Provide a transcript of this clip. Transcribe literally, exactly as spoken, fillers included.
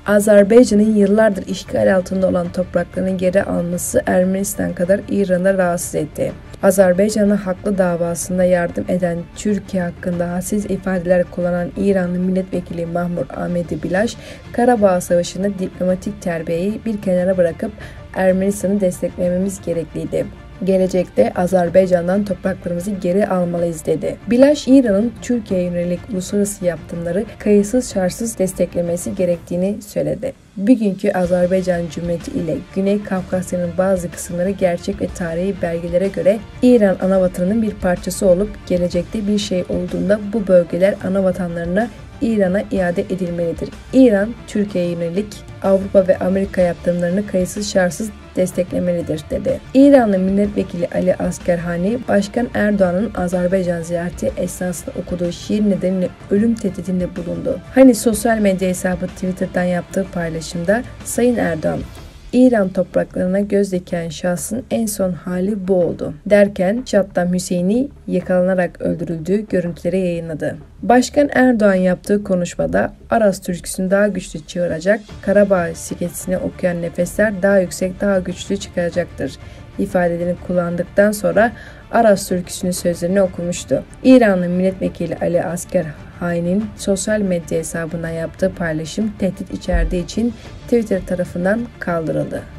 Azerbaycan'ın yıllardır işgal altında olan topraklarını geri alması Ermenistan kadar İran'ı rahatsız etti. Azerbaycan'a haklı davasında yardım eden Türkiye hakkında hassiz ifadeler kullanan İranlı milletvekili Mahmur Ahmedi Bilaş, Karabağ Savaşı'nda diplomatik terbiyeyi bir kenara bırakıp Ermenistan'ı desteklememiz gerekliydi. Gelecekte Azerbaycan'dan topraklarımızı geri almalıyız dedi. Bilaş, İran'ın Türkiye'ye yönelik uluslararası yaptırımları kayıtsız şartsız desteklemesi gerektiğini söyledi. Bugünkü Azerbaycan Cumhuriyeti ile Güney Kafkasya'nın bazı kısımları gerçek ve tarihi belgelere göre İran anavatanının bir parçası olup gelecekte bir şey olduğunda bu bölgeler anavatanlarına İran'a iade edilmelidir. İran, Türkiye'ye yönelik Avrupa ve Amerika yaptırımlarını kayıtsız şartsız desteklemelidir dedi. İranlı milletvekili Ali Askerhani, Başkan Erdoğan'ın Azerbaycan ziyareti esnasında okuduğu şiir nedeniyle ölüm tehdidinde bulundu. Hani sosyal medya hesabı Twitter'dan yaptığı paylaşımda Sayın Erdoğan, İran topraklarına göz diken şahsın en son hali bu oldu derken Saddam Hüseyin'i yakalanarak öldürüldüğü görüntüleri yayınladı. Başkan Erdoğan yaptığı konuşmada Aras türküsünü daha güçlü çığıracak, Karabağ skeçini okuyan nefesler daha yüksek, daha güçlü çıkaracaktır ifadelerini kullandıktan sonra Aras türküsünün sözlerini okumuştu. İranlı milletvekili Ali Askerhani'nin sosyal medya hesabından yaptığı paylaşım tehdit içerdiği için Twitter tarafından kaldırıldı.